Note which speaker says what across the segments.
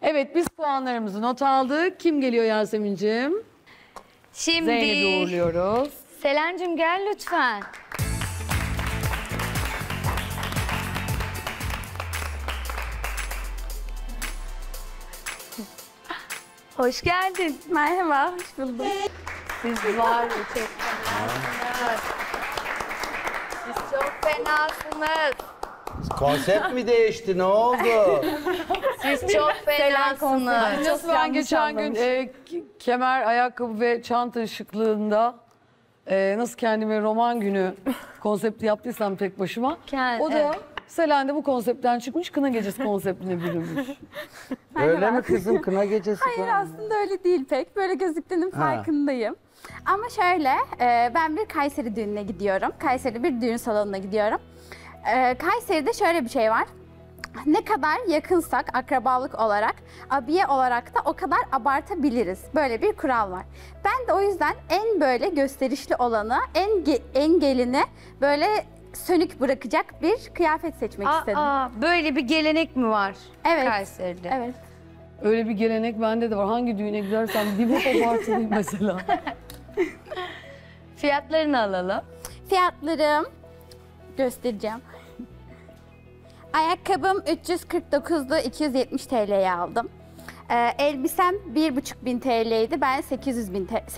Speaker 1: Evet, biz puanlarımızı not aldık. Kim geliyor Yasemin'cim?
Speaker 2: Şimdi
Speaker 1: Zeynep'i uğurluyoruz.
Speaker 2: Selen'cim gel lütfen. Hoş geldin.
Speaker 3: Merhaba, hoş buldum.
Speaker 2: Siz var ya çok fenasınız. Siz çok fenasınız.
Speaker 4: Konsept mi değişti? Ne oldu?
Speaker 2: Siz çok fenasınız.
Speaker 1: Nasıl ben geçen gün kemer, ayakkabı ve çanta şıklığında nasıl kendime roman günü konsepti yaptıysam tek başıma. O da
Speaker 2: Evet.
Speaker 1: Selen de bu konseptten çıkmış, kına gecesi konseptine bürünmüş.
Speaker 4: Öyle mi kızım? Kına gecesi
Speaker 3: Hayır
Speaker 4: falan.
Speaker 3: aslında öyle değil pek. Böyle gözüktüğünün farkındayım. Ama şöyle, ben bir Kayseri düğününe gidiyorum. Kayseri bir düğün salonuna gidiyorum. Kayseri'de şöyle bir şey var. Ne kadar yakınsak akrabalık olarak, abiye olarak da o kadar abartabiliriz. Böyle bir kural var. Ben de o yüzden en böyle gösterişli olanı, en gelini böyle sönük bırakacak bir kıyafet seçmek istedim.
Speaker 2: Böyle bir gelenek mi var
Speaker 3: Evet.
Speaker 2: Kayseri'de?
Speaker 3: Evet.
Speaker 1: Öyle bir gelenek bende de var. Hangi düğüne gidersem bir bok abartılıyım mesela.
Speaker 2: Fiyatlarını alalım.
Speaker 3: Fiyatlarım göstereceğim. Ayakkabım 349'du, 270 TL'ye aldım. Elbisem 1.500 TL'ydi, ben 800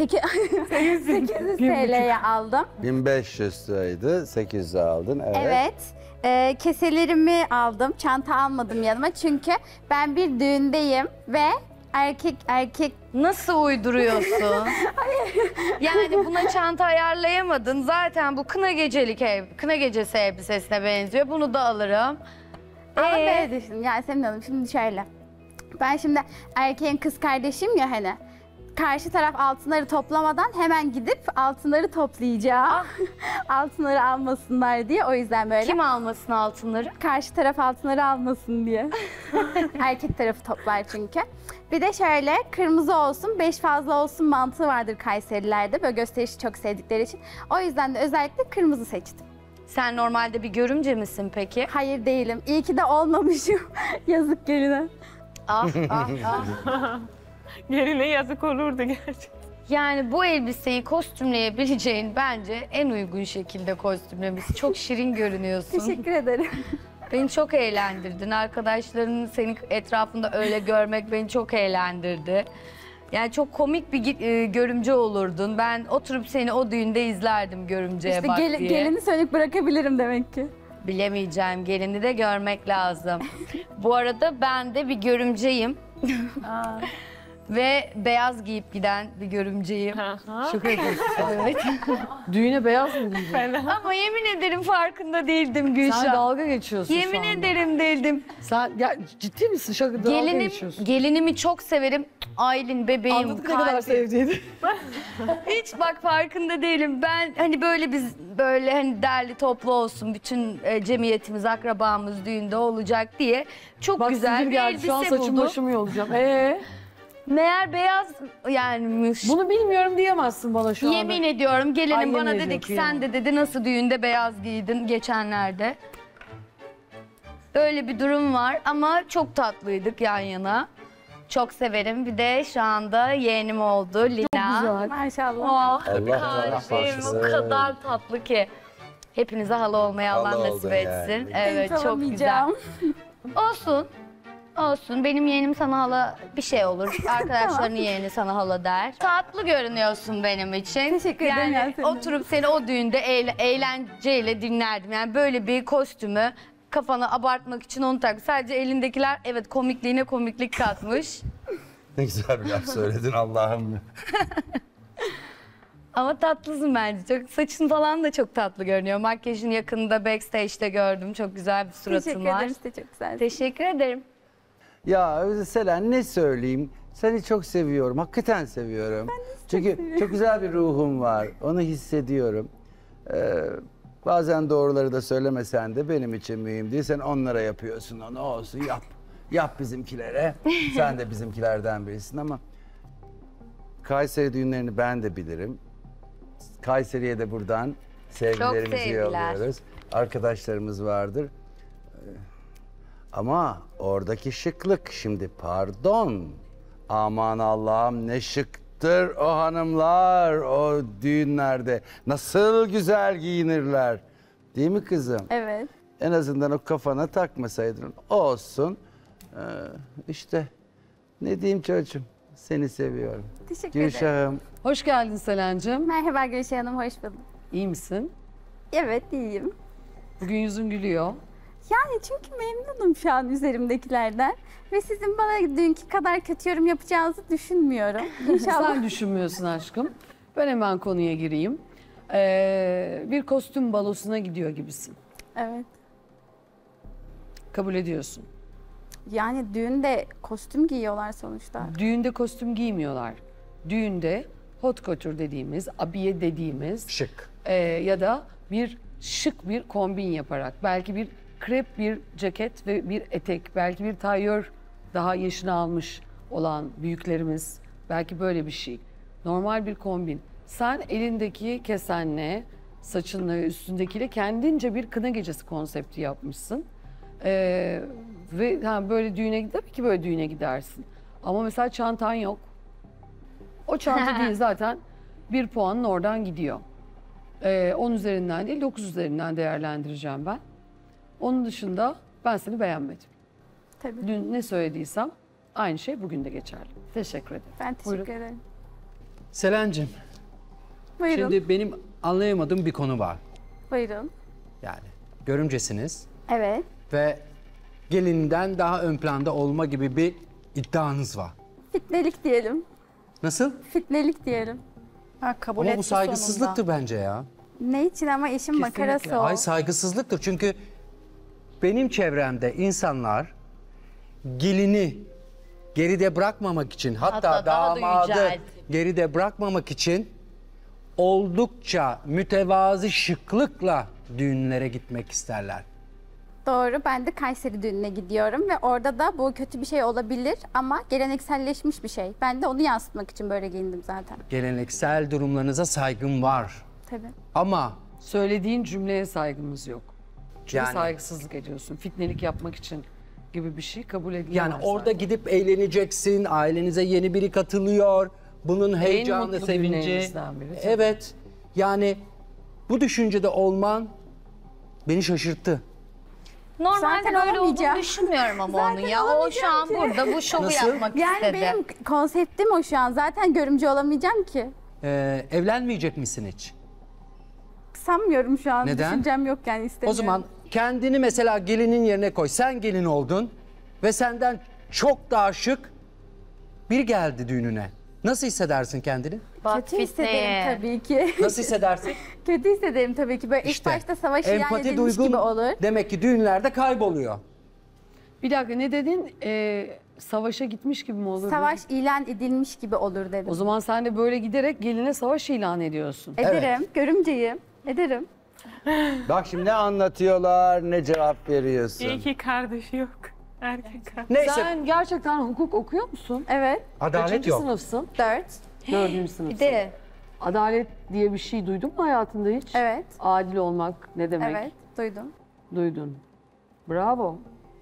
Speaker 3: TL'ye aldım.
Speaker 4: 1500 liraydı, 800'e aldın. Evet.
Speaker 3: Evet, keselerimi aldım, çanta almadım yanıma çünkü ben bir düğündeyim ve erkek
Speaker 2: Nasıl uyduruyorsun? Yani buna çanta ayarlayamadın. Zaten bu kına gecesi elbisesine benziyor. Bunu da alırım.
Speaker 3: ama böyle düşündüm Yasemin Hanım, şimdi şöyle. Ben şimdi erkeğin kız kardeşim ya hani. Karşı taraf altınları toplamadan hemen gidip altınları toplayacağım. Altınları almasınlar diye, o yüzden böyle.
Speaker 2: Kim almasın altınları?
Speaker 3: Karşı taraf altınları almasın diye. Erkek tarafı toplar çünkü. Bir de şöyle kırmızı olsun, 5 fazla olsun mantığı vardır Kayserilerde. Böyle gösterişi çok sevdikleri için. O yüzden de özellikle kırmızı seçtim.
Speaker 2: Sen normalde bir görümce misin peki?
Speaker 3: Hayır değilim. İyi ki de olmamışım. Yazık geline.
Speaker 2: Ah ah ah.
Speaker 5: Geline yazık olurdu gerçekten.
Speaker 2: Yani bu elbiseyi kostümleyebileceğin bence en uygun şekilde kostümlemesi. Çok şirin görünüyorsun.
Speaker 3: Teşekkür ederim.
Speaker 2: Beni çok eğlendirdin. Arkadaşlarının senin etrafında öyle görmek beni çok eğlendirdi. Yani çok komik bir görümce olurdun. Ben oturup seni o düğünde izlerdim görümceye
Speaker 3: İşte
Speaker 2: bak diye.
Speaker 3: gelini sönük bırakabilirim demek ki.
Speaker 2: Bilemeyeceğim. Gelini de görmek lazım. Bu arada ben de bir görümceyim. Ve beyaz giyip giden bir görümceyim.
Speaker 1: Şaka yapıyorsun.
Speaker 2: Evet.
Speaker 1: Düğüne beyaz mı giyeceksin?
Speaker 2: Ama yemin ederim farkında değildim Gülşah.
Speaker 1: Sen dalga geçiyorsun şu
Speaker 2: Yemin
Speaker 1: anda.
Speaker 2: ederim değildim.
Speaker 1: Sen ya, ciddi misin? Şaka dalga geçiyorsun.
Speaker 2: Gelinimi çok severim. Aylin bebeğim,
Speaker 1: Anladık ne kadar
Speaker 2: kalbim.
Speaker 1: sevdiğini.
Speaker 2: Hiç bak farkında değilim. Ben hani böyle biz böyle hani derli toplu olsun bütün cemiyetimiz, akrabamız düğünde olacak diye çok
Speaker 1: Bak
Speaker 2: güzel
Speaker 1: sinir
Speaker 2: bir
Speaker 1: geldi. Şu an
Speaker 2: elbise
Speaker 1: saçım
Speaker 2: buldum.
Speaker 1: başımı yolacağım.
Speaker 2: Meğer beyaz yanmış.
Speaker 1: Bunu bilmiyorum diyemezsin bana şu anda.
Speaker 2: Yemin ediyorum gelinim
Speaker 1: Ay,
Speaker 2: bana
Speaker 1: yemin
Speaker 2: dedi
Speaker 1: ediyorum,
Speaker 2: ki sen de dedi nasıl düğünde beyaz giydin geçenlerde. Öyle bir durum var ama çok tatlıydık yan yana. Çok severim. Bir de şu anda yeğenim oldu Lina.
Speaker 1: Güzel.
Speaker 3: Maşallah.
Speaker 2: Oh,
Speaker 4: Allah
Speaker 2: kalbim o
Speaker 4: bağışlasın.
Speaker 2: kadar tatlı ki. Hepinize hala olmayı Allah
Speaker 4: Hala
Speaker 2: nasip
Speaker 4: oldun
Speaker 2: etsin.
Speaker 4: yani.
Speaker 2: Evet çok güzel. Olsun. Olsun. Benim yeğenim sana hala bir şey olur. Arkadaşların yeğeni sana hala der. Tatlı görünüyorsun benim için.
Speaker 3: Teşekkür ederim
Speaker 2: Yani
Speaker 3: Yasemin.
Speaker 2: oturup seni o düğünde eğlenceyle dinlerdim. Yani böyle bir kostümü kafana abartmak için onu tak. Sadece elindekiler evet komikliğine komiklik katmış.
Speaker 4: Ne güzel bir laf söyledin Allah'ım.
Speaker 2: Ama tatlısın bence. Çok, saçın falan da çok tatlı görünüyor. Makyajın yakında backstage'de gördüm. Çok güzel bir suratın
Speaker 3: Teşekkür
Speaker 2: var.
Speaker 3: ederim, size çok güzel.
Speaker 2: Teşekkür ederim.
Speaker 4: Ya Selen ne söyleyeyim? Seni çok seviyorum. Hakikaten seviyorum. Çünkü çok güzel bir ruhum var. Onu hissediyorum. Bazen doğruları da söylemesen de benim için mühim değil. Sen onlara yapıyorsun onu. Olsun yap. Yap bizimkilere. Sen de bizimkilerden birisin ama Kayseri düğünlerini ben de bilirim. Kayseri'ye de buradan sevgilerimizi
Speaker 2: sevgiler.
Speaker 4: yolluyoruz. Arkadaşlarımız vardır. Ama oradaki şıklık şimdi pardon. Aman Allah'ım ne şıktır o hanımlar o düğünlerde. Nasıl güzel giyinirler. Değil mi kızım?
Speaker 3: Evet.
Speaker 4: En azından o kafana takmasaydın. Olsun. İşte ne diyeyim çocuğum. Seni seviyorum.
Speaker 3: Teşekkür ederim.
Speaker 4: Gülşah'ım.
Speaker 1: Hoş geldin Selen'cim.
Speaker 3: Merhaba Gülşah Hanım, hoş bulduk.
Speaker 1: İyi misin?
Speaker 3: Evet, iyiyim.
Speaker 1: Bugün yüzün gülüyor.
Speaker 3: Yani çünkü memnunum şu an üzerimdekilerden. Ve sizin bana dünkü kadar kötü yorum yapacağınızı düşünmüyorum. İnşallah.
Speaker 1: Sen düşünmüyorsun aşkım. Ben hemen konuya gireyim. Bir kostüm balosuna gidiyor gibisin.
Speaker 3: Evet.
Speaker 1: Kabul ediyorsun.
Speaker 3: Yani düğünde kostüm giyiyorlar sonuçta.
Speaker 1: Düğünde kostüm giymiyorlar. Düğünde hot couture dediğimiz, abiye dediğimiz
Speaker 4: Şık.
Speaker 1: ya da bir şık bir kombin yaparak belki bir krep bir ceket ve bir etek, belki bir tailleur daha yaşını almış olan büyüklerimiz belki böyle bir şey. Normal bir kombin. Sen elindeki kesenle, saçınla ve üstündekiyle kendince bir kına gecesi konsepti yapmışsın. Ve böyle düğüne tabii ki böyle düğüne gidersin. Ama mesela çantan yok. O çanta değil zaten 1 puanın oradan gidiyor. 10 üzerinden değil 9 üzerinden değerlendireceğim ben. Onun dışında ben seni beğenmedim.
Speaker 3: Tabii.
Speaker 1: Dün ne söylediysem aynı şey bugün de geçerli. Teşekkür ederim.
Speaker 3: Ben teşekkür
Speaker 1: Buyurun.
Speaker 3: ederim.
Speaker 6: Selen'cim,
Speaker 3: Buyurun.
Speaker 6: şimdi benim anlayamadığım bir konu var.
Speaker 3: Buyurun.
Speaker 6: Yani görümcesiniz
Speaker 3: Evet.
Speaker 6: ve gelinden daha ön planda olma gibi bir iddianız var.
Speaker 3: Fitnelik diyelim.
Speaker 6: Nasıl?
Speaker 3: Fitnelik diyelim.
Speaker 7: Kabul
Speaker 6: Ama
Speaker 7: etti
Speaker 6: bu saygısızlıktır bence ya.
Speaker 3: Ne için ama işin makarası o.
Speaker 6: Ay saygısızlıktır çünkü benim çevremde insanlar gelini geride bırakmamak için hatta
Speaker 2: daha da
Speaker 6: damadı
Speaker 2: yüceltin.
Speaker 6: geride bırakmamak için oldukça mütevazi şıklıkla düğünlere gitmek isterler.
Speaker 3: Doğru. Ben de Kayseri düğününe gidiyorum ve orada da bu kötü bir şey olabilir ama gelenekselleşmiş bir şey. Ben de onu yansıtmak için böyle giyindim zaten.
Speaker 6: Geleneksel durumlarınıza saygım var.
Speaker 3: Tabii.
Speaker 6: Ama
Speaker 1: Söylediğin cümleye saygımız yok. Çünkü
Speaker 6: Yani-
Speaker 1: saygısızlık ediyorsun. Fitnelik yapmak için gibi bir şey kabul edilemez.
Speaker 6: yani orada
Speaker 1: zaten.
Speaker 6: gidip eğleneceksin, ailenize yeni biri katılıyor. Bunun heyecanı,
Speaker 1: mutlu
Speaker 6: sevinci.
Speaker 1: günlerinizden biri, tabii.
Speaker 6: Evet. Yani bu düşüncede olman beni şaşırttı.
Speaker 2: Normalde
Speaker 3: Zaten
Speaker 2: böyle olduğunu
Speaker 3: olamayacağım.
Speaker 2: düşünmüyorum ama
Speaker 3: Zaten
Speaker 2: onu ya. O şu an
Speaker 3: olamayacağım ki.
Speaker 2: burada bu şovu
Speaker 6: Nasıl?
Speaker 2: yapmak
Speaker 3: Yani
Speaker 2: istedi.
Speaker 3: benim konseptim o şu an. Zaten görümcü olamayacağım ki.
Speaker 6: Evlenmeyecek misin hiç?
Speaker 3: Sanmıyorum şu an.
Speaker 6: Neden?
Speaker 3: Düşüncem yok yani
Speaker 6: O
Speaker 3: istemiyorum.
Speaker 6: zaman kendini mesela gelinin yerine koy. Sen gelin oldun ve senden çok daha şık biri geldi düğününe. Nasıl hissedersin kendini?
Speaker 3: Kötü hissederim tabii ki.
Speaker 6: Nasıl hissedersin?
Speaker 3: Kötü hissederim tabii ki. Böyle ilk
Speaker 6: İşte,
Speaker 3: başta savaş ilan
Speaker 6: empati
Speaker 3: edilmiş
Speaker 6: duygun
Speaker 3: gibi olur.
Speaker 6: demek ki düğünlerde kayboluyor.
Speaker 1: Bir dakika ne dedin? Savaşa gitmiş gibi mi olur?
Speaker 3: Savaş ilan edilmiş gibi olur dedim.
Speaker 1: O zaman sen de böyle giderek geline savaş ilan ediyorsun.
Speaker 3: Ederim. Görümceyim. Ederim.
Speaker 4: Bak şimdi ne anlatıyorlar ne cevap veriyorsun.
Speaker 5: İyi ki kardeşi yok. Erkek kardeş.
Speaker 6: Neyse.
Speaker 1: Sen gerçekten hukuk okuyor musun?
Speaker 3: Evet.
Speaker 6: Adalet
Speaker 1: Kaçıncı
Speaker 6: yok.
Speaker 1: sınıfsın?
Speaker 3: 4.
Speaker 1: 4.
Speaker 2: Bir
Speaker 1: sınıfsın.
Speaker 2: de
Speaker 1: Adalet diye bir şey duydun mu hayatında hiç?
Speaker 3: Evet.
Speaker 1: Adil olmak ne demek?
Speaker 3: Evet. Duydum.
Speaker 1: Duydun. Bravo.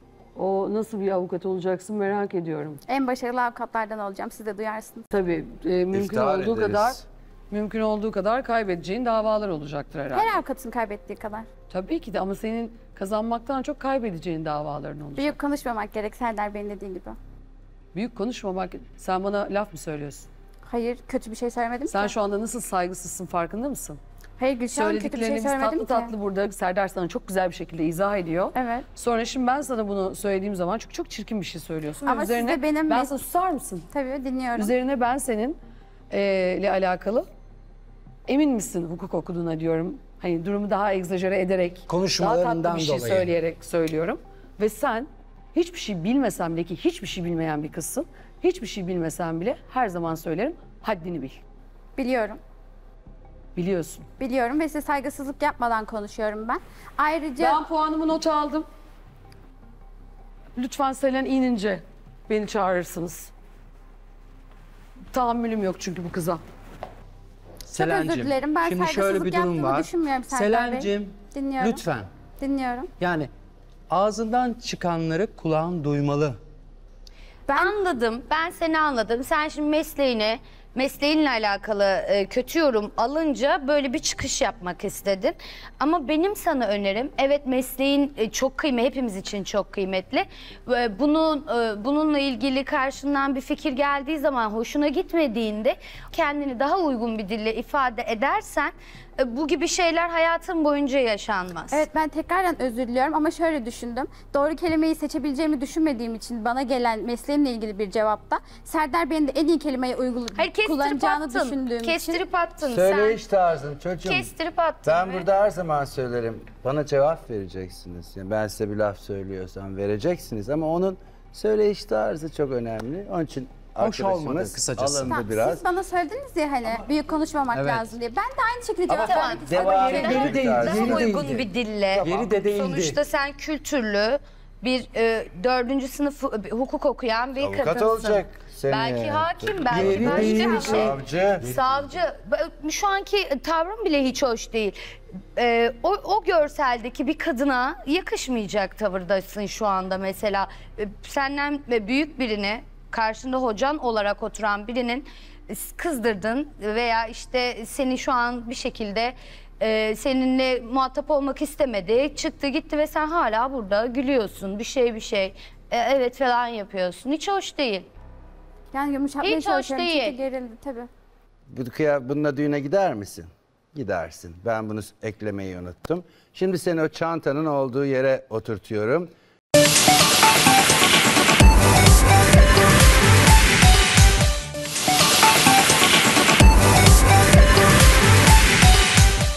Speaker 1: O nasıl bir avukat olacaksın merak ediyorum.
Speaker 3: En başarılı avukatlardan olacağım. Siz de duyarsınız.
Speaker 1: Tabii mümkün
Speaker 4: İftihar
Speaker 1: olduğu
Speaker 4: ederiz.
Speaker 1: kadar mümkün olduğu kadar kaybedeceğin davalar olacaktır herhalde.
Speaker 3: Her avukatın kaybettiği kadar.
Speaker 1: Tabii ki de ama senin kazanmaktan çok kaybedeceğin davaların olacak.
Speaker 3: Büyük konuşmamak gerek Serdar Bey'in dediği gibi.
Speaker 1: Büyük konuşmamak. Sen bana laf mı söylüyorsun?
Speaker 3: Hayır, kötü bir şey söylemedim
Speaker 1: Sen
Speaker 3: ki.
Speaker 1: şu anda nasıl saygısızsın farkında mısın?
Speaker 3: Hayır Gülşah Hanım, kötü bir şey
Speaker 1: Söylediklerini biz
Speaker 3: söylemedim
Speaker 1: tatlı
Speaker 3: ki.
Speaker 1: tatlı burada Serdar sana çok güzel bir şekilde izah ediyor.
Speaker 3: Evet.
Speaker 1: Sonra şimdi ben sana bunu söylediğim zaman çünkü çok çirkin bir şey söylüyorsun.
Speaker 3: Ama
Speaker 1: Ve
Speaker 3: siz de benim-
Speaker 1: ben sana susar mısın?
Speaker 3: Tabii dinliyorum.
Speaker 1: Üzerine ben senin ile alakalı emin misin hukuk okuduğuna diyorum. Hani durumu daha egzajere ederek, daha
Speaker 6: Konuşmalarından
Speaker 1: tatlı bir şey
Speaker 6: dolayı.
Speaker 1: söyleyerek söylüyorum. Ve sen hiçbir şey bilmesem bile ki hiçbir şey bilmeyen bir kızsın. Hiçbir şey bilmesen bile her zaman söylerim haddini bil.
Speaker 3: Biliyorum.
Speaker 1: Biliyorsun.
Speaker 3: Biliyorum ve size saygısızlık yapmadan konuşuyorum ben. Ayrıca
Speaker 1: Ben puanımı not aldım. Lütfen Selen inince beni çağırırsınız. Tahammülüm yok çünkü bu kıza.
Speaker 6: Selen'cim,
Speaker 3: özür dilerim. Ben
Speaker 6: şimdi şöyle bir
Speaker 3: saygısızlık
Speaker 6: durum
Speaker 3: yaptığımı
Speaker 6: var.
Speaker 3: düşünmüyorum Serdar Bey.
Speaker 6: Selen'cim
Speaker 3: Dinliyorum.
Speaker 6: lütfen.
Speaker 3: dinliyorum.
Speaker 6: Yani ağzından çıkanları kulağın duymalı.
Speaker 2: Anladım. Ben seni anladım. Sen şimdi mesleğinle alakalı kötü yorum alınca böyle bir çıkış yapmak istedin. Ama benim sana önerim, evet mesleğin çok kıymetli, hepimiz için çok kıymetli. Bununla ilgili karşından bir fikir geldiği zaman hoşuna gitmediğinde kendini daha uygun bir dille ifade edersen bu gibi şeyler hayatın boyunca yaşanmaz.
Speaker 3: Evet, ben tekrardan özür diliyorum ama şöyle düşündüm. Doğru kelimeyi seçebileceğimi düşünmediğim için bana gelen mesleğimle ilgili bir cevapta Serdar Bey'in de en iyi kelimeyi
Speaker 2: Hayır, kestirip
Speaker 3: kullanacağını
Speaker 2: attın.
Speaker 3: düşündüğüm için.
Speaker 2: Kestirip attın
Speaker 4: Söyleyiş
Speaker 2: sen.
Speaker 4: tarzın çocuğum.
Speaker 2: Kestirip attın.
Speaker 4: Ben
Speaker 2: ve-
Speaker 4: burada her zaman söylerim. Bana cevap vereceksiniz. Yani ben size bir laf söylüyorsam vereceksiniz ama onun söyleyiş tarzı çok önemli. Onun için
Speaker 6: Hoş olmadı
Speaker 4: arkadaşımız
Speaker 6: kısacası.
Speaker 4: alındı
Speaker 3: Tamam,
Speaker 4: biraz.
Speaker 3: siz bana söylediniz ya hani büyük konuşmamak
Speaker 6: Evet.
Speaker 3: lazım diye. Ben de aynı şekilde cevap
Speaker 2: Tamam,
Speaker 3: vermek istiyorum.
Speaker 4: devam
Speaker 6: Yeri
Speaker 4: edelim.
Speaker 6: değil,
Speaker 4: Daha
Speaker 6: yeri
Speaker 2: Daha uygun
Speaker 6: değildi.
Speaker 2: bir dille.
Speaker 6: Yeri de değildi.
Speaker 2: Sonuçta sen kültürlü bir 4. sınıf hukuk okuyan bir
Speaker 4: Avukat
Speaker 2: kadınsın.
Speaker 4: olacak seneye.
Speaker 2: Belki hakim, belki
Speaker 6: Yeri
Speaker 2: başka
Speaker 6: değil.
Speaker 2: bir şey.
Speaker 4: Savcı.
Speaker 2: Savcı. Şu anki tavrım bile hiç hoş değil. O görseldeki bir kadına yakışmayacak tavırdasın şu anda mesela. Senden büyük birini, karşında hocan olarak oturan birinin kızdırdın veya işte seni şu an bir şekilde seninle muhatap olmak istemedi. Çıktı gitti ve sen hala burada gülüyorsun. Bir şey. Evet falan yapıyorsun. Hiç hoş değil.
Speaker 3: Yani yumuşatmaya
Speaker 2: Hiç hoş
Speaker 3: çalışıyorum
Speaker 2: değil.
Speaker 3: çünkü gerildi tabii.
Speaker 4: Bununla düğüne gider misin? Gidersin. Ben bunu eklemeyi unuttum. Şimdi seni o çantanın olduğu yere oturtuyorum.